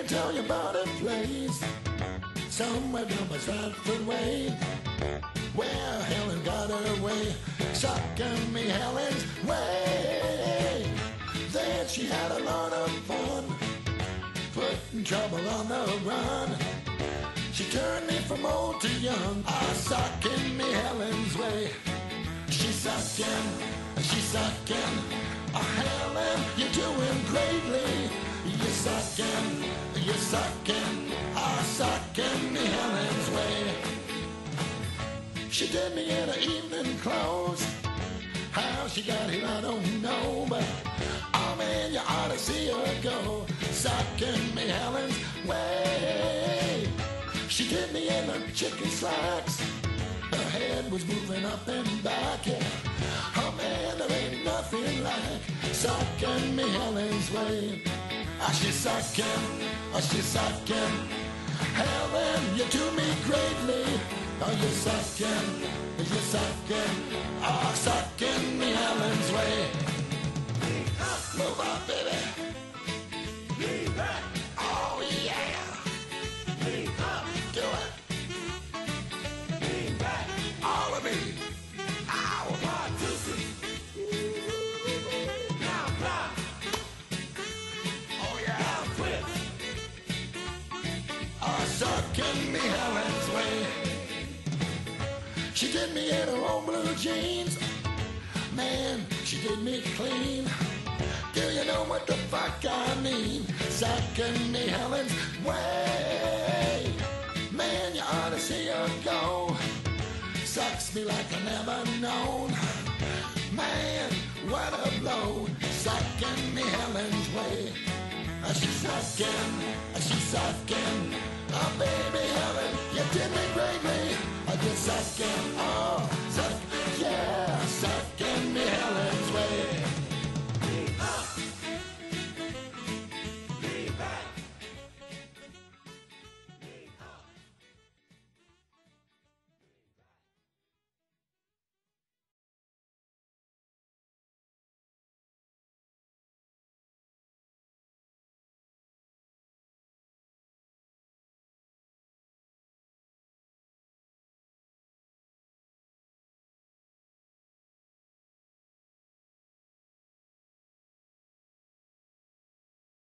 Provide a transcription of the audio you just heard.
me tell you about a place somewhere down by Stratford Way, where Helen got her way, sucking me Helen's way. Then she had a lot of fun, putting trouble on the run. She turned me from old to young, sucking me Helen's way. She's sucking, Helen, you're doing greatly. You're sucking, sucking me Helen's way. She did me in her evening clothes. How she got here, I don't know, but oh man, you ought to see her go, sucking me Helen's way. She did me in her chicken slacks. Her head was moving up and back, yeah. Oh man, there ain't nothing like sucking me Helen's way. She's sucking, Helen, you do me greatly. You're sucking, sucking me Helen's way. Move up, baby. Lean back. Oh yeah. Lean up. Do it. Lean back. All of me. Ow. Fly juicy. Now fly. Oh yeah. Now twist. Sucking me Helen's way. She did me in her old blue jeans. Man, she did me clean. Do you know what the fuck I mean? Sucking me Helen's way. Man, you ought to see her go. Sucks me like I never known. Man, what a blow. Sucking me Helen's way. She's sucking. Oh baby Helen, you did me greatly. You're sucking.